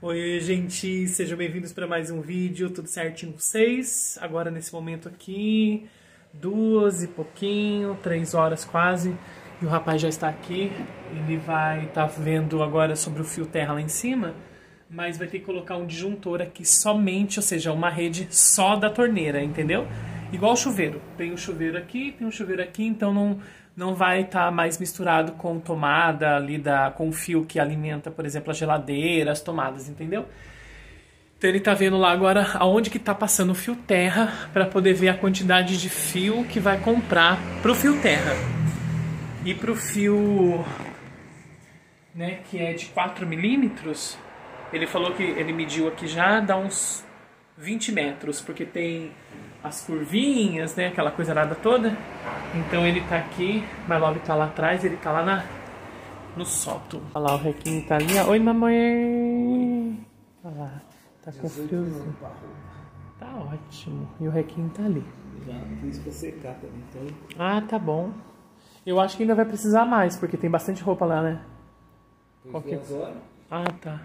Oi, gente, sejam bem-vindos para mais um vídeo, tudo certinho com vocês? Agora nesse momento aqui, 2 e pouquinho, 3 horas quase, e o rapaz já está aqui. Ele vai estar vendo agora sobre o fio terra lá em cima, mas vai ter que colocar um disjuntor aqui somente, ou seja, uma rede só da torneira, entendeu? Igual o chuveiro, tem um chuveiro aqui, tem um chuveiro aqui, então não vai estar mais misturado com tomada ali com o fio que alimenta, por exemplo, a geladeira, as tomadas, entendeu? Então ele tá vendo lá agora aonde que tá passando o fio terra para poder ver a quantidade de fio que vai comprar pro fio terra. E pro fio, né, que é de 4 milímetros, ele falou que ele mediu aqui já, dá uns 20 metros, porque tem as curvinhas, né, aquela coisa nada toda. Então ele tá aqui, mas logo tá lá atrás, ele tá lá no sótão. Olha lá, o Requinho tá ali, ó. Oi, mamãe! Olha lá, tá com friozinho. Tá ótimo. E o Requinho tá ali. Já fiz pra secar também, então... Ah, tá bom. Eu acho que ainda vai precisar mais, porque tem bastante roupa lá, né? Agora? Ah, tá.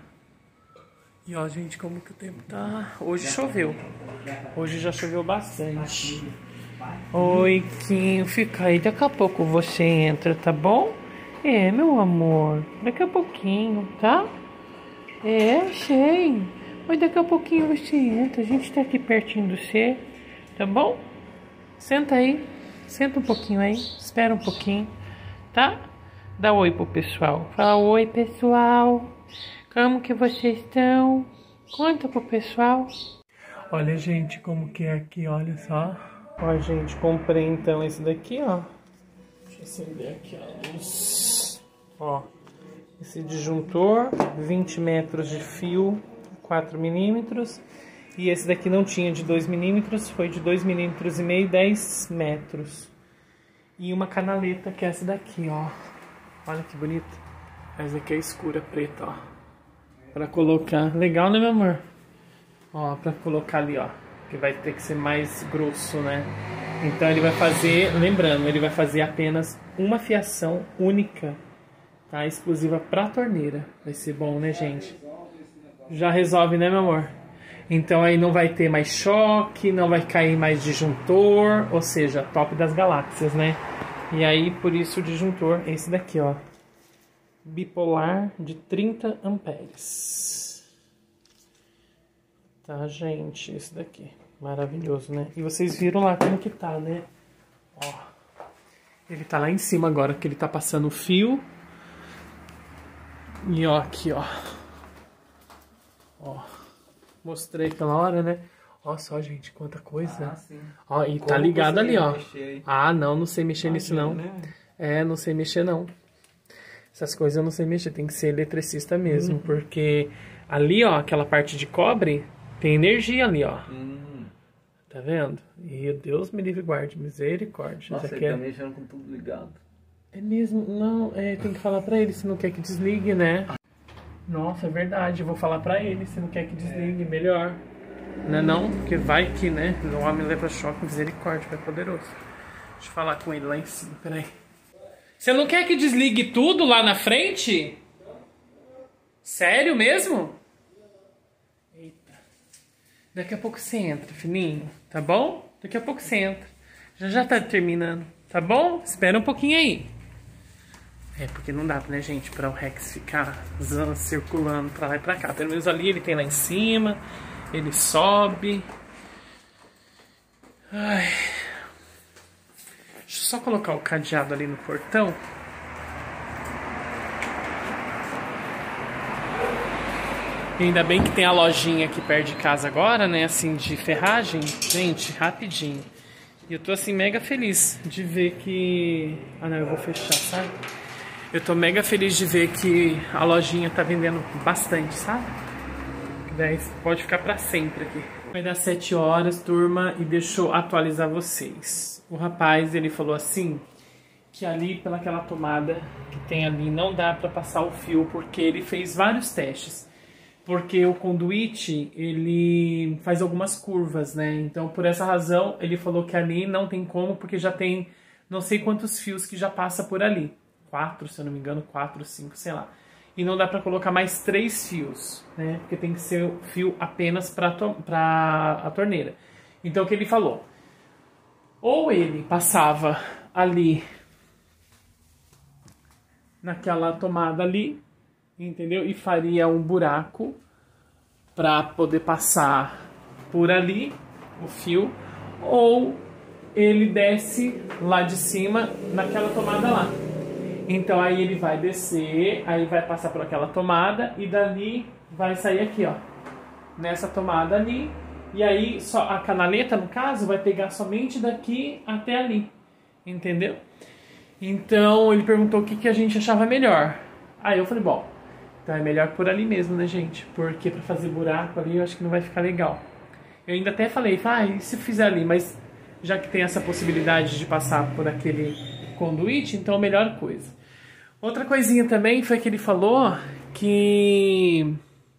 E ó, gente, como que o tempo tá... Hoje choveu. Hoje já choveu bastante. Oi, Quinho, fica aí. Daqui a pouco você entra, tá bom? É, meu amor. Daqui a pouquinho, tá? É, eu sei. Mas daqui a pouquinho você entra. A gente tá aqui pertinho do você, tá bom? Senta aí. Senta um pouquinho aí. Espera um pouquinho, tá? Dá oi pro pessoal. Fala oi, pessoal. Como que vocês estão? Conta pro pessoal. Olha, gente, como que é aqui, olha só. Ó, gente, comprei então esse daqui, ó. Deixa eu acender aqui a luz. Ó, esse disjuntor, 20 metros de fio, 4 milímetros. E esse daqui não tinha de 2 milímetros, foi de 2 milímetros e meio, 10 metros. E uma canaleta, que é essa daqui, ó. Olha que bonita. Essa daqui é escura, preta, ó. Pra colocar... Legal, né, meu amor? Ó, pra colocar ali, ó. Que vai ter que ser mais grosso, né? Então ele vai fazer... Lembrando, ele vai fazer apenas uma fiação única, tá? Exclusiva pra torneira. Vai ser bom, né, gente? Já resolve, né, meu amor? Então aí não vai ter mais choque, não vai cair mais disjuntor. Ou seja, top das galáxias, né? E aí, por isso o disjuntor é esse daqui, ó. Bipolar de 30 amperes. Tá, gente? Esse daqui. Maravilhoso, né? E vocês viram lá como que tá, né? Ó. Ele tá lá em cima agora, que ele tá passando o fio. E ó, aqui, ó. Ó. Mostrei aquela hora, né? Ó só, gente, quanta coisa. Ah, sim. Ó, e tá ligado ali, ó. Ah, não sei mexer nisso, não. Né? É, não sei mexer, não. Essas coisas eu não sei mexer, tem que ser eletricista mesmo, porque ali, ó, aquela parte de cobre, tem energia ali, ó. Tá vendo? E Deus me livre e guarde, misericórdia. Nossa, ele tá mexendo com tudo ligado. É mesmo? Não, tem que falar pra ele se não quer que desligue, né? Nossa, é verdade, eu vou falar pra ele se não quer que desligue, melhor. Não, porque vai que, né? O homem leva choque, misericórdia, é poderoso. Deixa eu falar com ele lá em cima, peraí. Você não quer que desligue tudo lá na frente? Sério mesmo? Eita. Daqui a pouco você entra, fininho. Tá bom? Daqui a pouco você entra. Já tá terminando. Tá bom? Espera um pouquinho aí. É, porque não dá, né, gente? Para o Rex ficar circulando pra lá e pra cá. Pelo menos ali ele tem lá em cima. Ele sobe. Ai... Deixa eu só colocar o cadeado ali no portão. E ainda bem que tem a lojinha aqui perto de casa agora, né? Assim, de ferragem. Gente, rapidinho. E eu tô assim mega feliz de ver que... Ah, não, eu vou fechar, sabe? Eu tô mega feliz de ver que a lojinha tá vendendo bastante, sabe? Daí pode ficar pra sempre aqui. Vai dar 7 horas, turma, e deixa eu atualizar vocês. O rapaz, ele falou assim, que ali pelaquela tomada que tem ali não dá pra passar o fio, porque ele fez vários testes. Porque o conduíte, ele faz algumas curvas, né? Então, por essa razão, ele falou que ali não tem como, porque já tem não sei quantos fios que já passa por ali. 4, se eu não me engano, 4, 5, sei lá. e não dá para colocar mais 3 fios, né? Porque tem que ser fio apenas para a torneira. Então o que ele falou? Ou ele passava ali naquela tomada ali, entendeu? E faria um buraco para poder passar por ali o fio, ou ele desce lá de cima naquela tomada lá. Então aí ele vai descer, aí vai passar por aquela tomada e dali vai sair aqui, ó, nessa tomada ali. E aí só a canaleta, no caso, vai pegar somente daqui até ali, entendeu? Então ele perguntou o que a gente achava melhor. Aí eu falei, bom, então é melhor por ali mesmo, né, gente? Porque pra fazer buraco ali eu acho que não vai ficar legal. Eu ainda até falei, e se fizer ali? Mas já que tem essa possibilidade de passar por aquele conduíte, então a melhor coisa. Outra coisinha também foi que ele falou que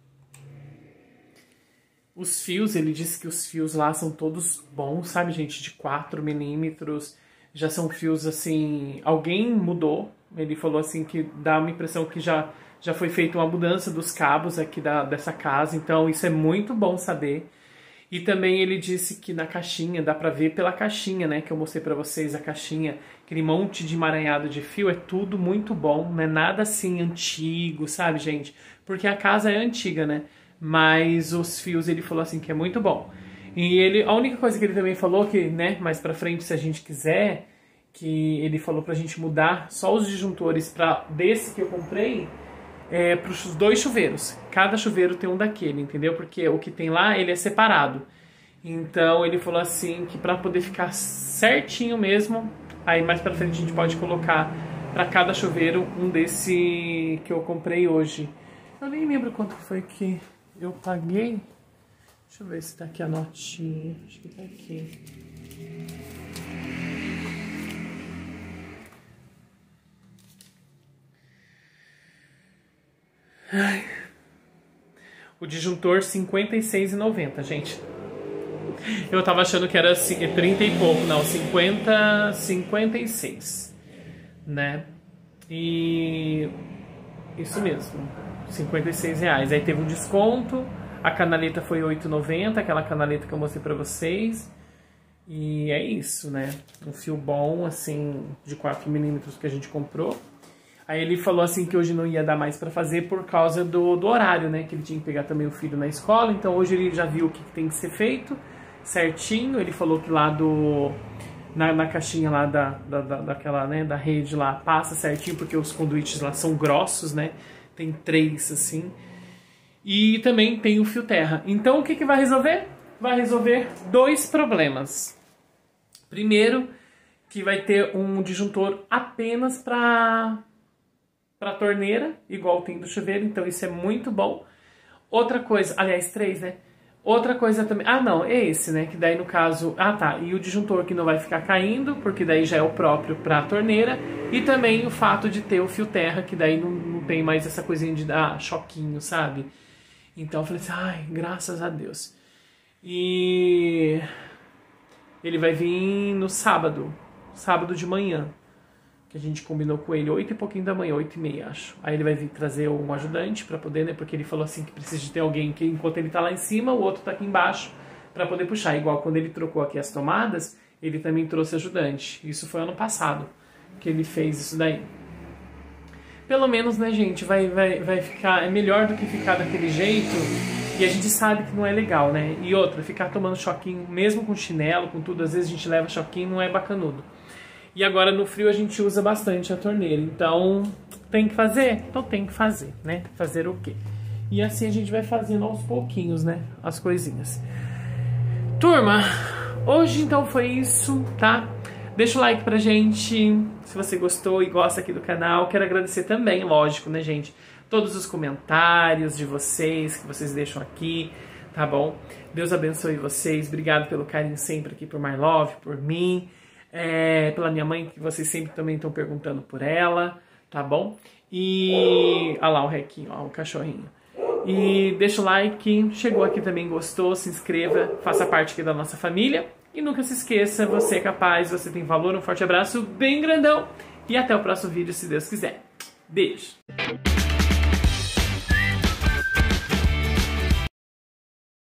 os fios, ele disse que os fios lá são todos bons, sabe, gente? De 4 milímetros, já são fios assim, alguém mudou. Ele falou assim que dá uma impressão que já foi feita uma mudança dos cabos aqui dessa casa, então isso é muito bom saber. E também ele disse que na caixinha, dá pra ver pela caixinha, né, que eu mostrei pra vocês, a caixinha, aquele monte de emaranhado de fio, é tudo muito bom, não é nada assim antigo, sabe, gente? Porque a casa é antiga, né? Mas os fios, ele falou assim que é muito bom. E a única coisa que ele também falou que, né, mais pra frente, se a gente quiser, que ele falou pra gente mudar só os disjuntores desse que eu comprei, para os 2 chuveiros. Cada chuveiro tem um daquele, entendeu? Porque o que tem lá, ele é separado. Então ele falou assim que para poder ficar certinho mesmo, aí mais pra frente a gente pode colocar para cada chuveiro um desse que eu comprei hoje. Eu nem lembro quanto foi que eu paguei. Deixa eu ver se tá aqui a notinha. Acho que tá aqui. Ai. O disjuntor R$ 56,90, gente. Eu tava achando que era 30 e pouco, não, 56, né? E isso mesmo, R$56. Aí teve um desconto, a canaleta foi R$8,90, aquela canaleta que eu mostrei pra vocês. E é isso, né? Um fio bom, assim, de 4 milímetros que a gente comprou. Aí ele falou assim que hoje não ia dar mais pra fazer por causa do horário, né? Que ele tinha que pegar também o filho na escola. Então hoje ele já viu o que tem que ser feito certinho. Ele falou que lá na caixinha lá daquela, né, da rede lá, passa certinho, porque os conduítes lá são grossos, né? Tem 3, assim. E também tem o fio terra. Então o que vai resolver? Vai resolver 2 problemas. Primeiro, que vai ter um disjuntor apenas para torneira, igual tem do chuveiro, então isso é muito bom. Outra coisa, aliás, 3, né? Outra coisa também, não, é esse, né? Que daí no caso, e o disjuntor que não vai ficar caindo, porque daí já é o próprio para torneira. E também o fato de ter o fio terra, que daí não tem mais essa coisinha de dar choquinho, sabe? Então eu falei assim, graças a Deus. E ele vai vir no sábado de manhã, que a gente combinou com ele 8 e pouquinho da manhã, 8h30, acho. Aí ele vai vir trazer um ajudante pra poder, né, porque ele falou assim que precisa de ter alguém que enquanto ele tá lá em cima, o outro tá aqui embaixo pra poder puxar. Igual quando ele trocou aqui as tomadas, ele também trouxe ajudante. Isso foi ano passado que ele fez isso daí. Pelo menos, né, gente, vai ficar, é melhor do que ficar daquele jeito. E a gente sabe que não é legal, né? E outra, ficar tomando choquinho, mesmo com chinelo, com tudo, às vezes a gente leva choquinho, não é bacanudo. E agora no frio a gente usa bastante a torneira, então tem que fazer? Então tem que fazer, né? Fazer o quê? E assim a gente vai fazendo aos pouquinhos, né? As coisinhas. Turma, hoje então foi isso, tá? Deixa o like pra gente, se você gostou e gosta aqui do canal. Quero agradecer também, lógico, né, gente? Todos os comentários de vocês, que vocês deixam aqui, tá bom? Deus abençoe vocês, obrigado pelo carinho sempre aqui por My Love, por mim, pela minha mãe, que vocês sempre também estão perguntando por ela, tá bom? E, olha lá o Requinho, ó, o cachorrinho. E deixa o like, chegou aqui também, gostou, se inscreva, faça parte aqui da nossa família. E nunca se esqueça, você é capaz, você tem valor, um forte abraço bem grandão. E até o próximo vídeo, se Deus quiser. Beijo!